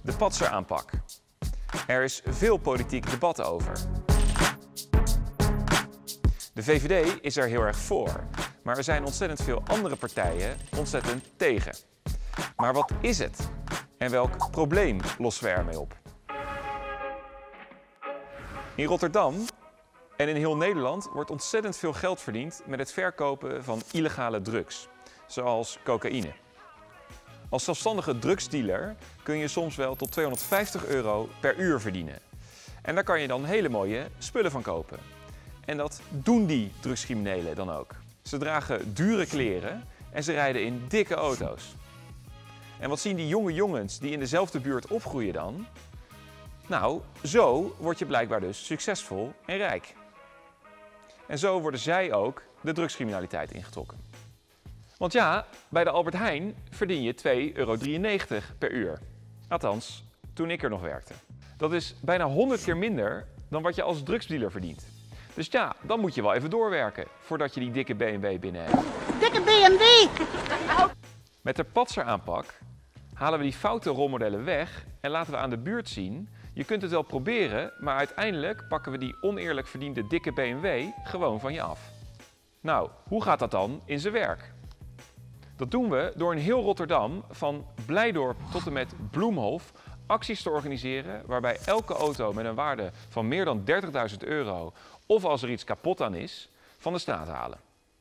De patseraanpak. Er is veel politiek debat over. De VVD is er heel erg voor, maar er zijn ontzettend veel andere partijen ontzettend tegen. Maar wat is het? En welk probleem lossen we ermee op? In Rotterdam en in heel Nederland wordt ontzettend veel geld verdiend met het verkopen van illegale drugs, zoals cocaïne. Als zelfstandige drugsdealer kun je soms wel tot €250 per uur verdienen. En daar kan je dan hele mooie spullen van kopen. En dat doen die drugscriminelen dan ook. Ze dragen dure kleren en ze rijden in dikke auto's. En wat zien die jonge jongens die in dezelfde buurt opgroeien dan? Nou, zo word je blijkbaar dus succesvol en rijk. En zo worden zij ook de drugscriminaliteit ingetrokken. Want ja, bij de Albert Heijn verdien je €2,93 per uur. Althans, toen ik er nog werkte. Dat is bijna 100 keer minder dan wat je als drugsdealer verdient. Dus ja, dan moet je wel even doorwerken voordat je die dikke BMW binnen hebt. Dikke BMW! Met de patseraanpak halen we die foute rolmodellen weg en laten we aan de buurt zien: je kunt het wel proberen, maar uiteindelijk pakken we die oneerlijk verdiende dikke BMW gewoon van je af. Nou, hoe gaat dat dan in zijn werk? Dat doen we door in heel Rotterdam, van Blijdorp tot en met Bloemhof, acties te organiseren waarbij elke auto met een waarde van meer dan €30.000, of als er iets kapot aan is, van de straat halen.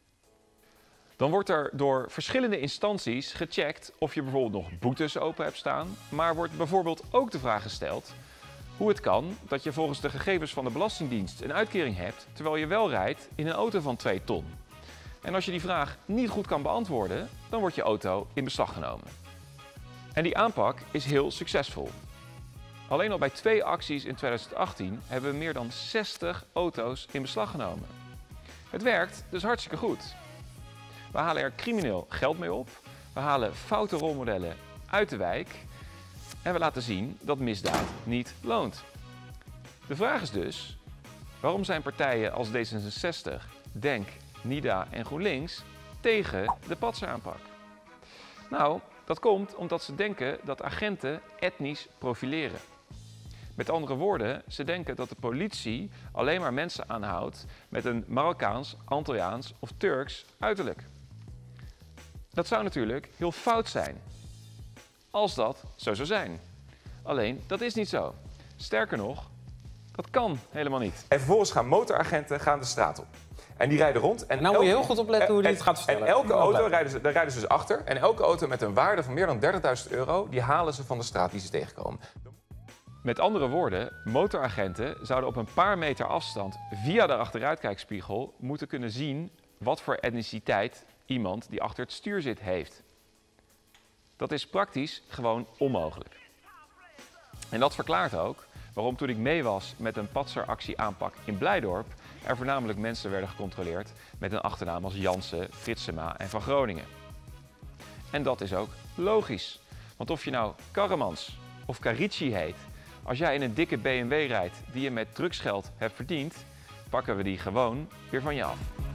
Dan wordt er door verschillende instanties gecheckt of je bijvoorbeeld nog boetes open hebt staan, maar wordt bijvoorbeeld ook de vraag gesteld hoe het kan dat je volgens de gegevens van de Belastingdienst een uitkering hebt, terwijl je wel rijdt in een auto van 2 ton. En als je die vraag niet goed kan beantwoorden, dan wordt je auto in beslag genomen. En die aanpak is heel succesvol. Alleen al bij 2 acties in 2018 hebben we meer dan 60 auto's in beslag genomen. Het werkt dus hartstikke goed. We halen er crimineel geld mee op, we halen foute rolmodellen uit de wijk en we laten zien dat misdaad niet loont. De vraag is dus, waarom zijn partijen als D66, DENK, NIDA en GroenLinks tegen de patseraanpak? Nou, dat komt omdat ze denken dat agenten etnisch profileren. Met andere woorden, ze denken dat de politie alleen maar mensen aanhoudt met een Marokkaans, Antilliaans of Turks uiterlijk. Dat zou natuurlijk heel fout zijn, als dat zo zou zijn. Alleen, dat is niet zo. Sterker nog, dat kan helemaal niet. En vervolgens gaan motoragenten de straat op. En die rijden rond. En nou moet je heel goed opletten hoe die het gaat vertellen. En elke auto, daar rijden ze dus achter. En elke auto met een waarde van meer dan €30.000, die halen ze van de straat die ze tegenkomen. Met andere woorden, motoragenten zouden op een paar meter afstand via de achteruitkijkspiegel moeten kunnen zien wat voor etniciteit iemand die achter het stuur zit heeft. Dat is praktisch gewoon onmogelijk. En dat verklaart ook waarom toen ik mee was met een patseractie-aanpak in Blijdorp er voornamelijk mensen werden gecontroleerd met een achternaam als Jansen, Fritsema en van Groningen. En dat is ook logisch. Want of je nou Karremans of Karici heet, als jij in een dikke BMW rijdt die je met drugsgeld hebt verdiend, pakken we die gewoon weer van je af.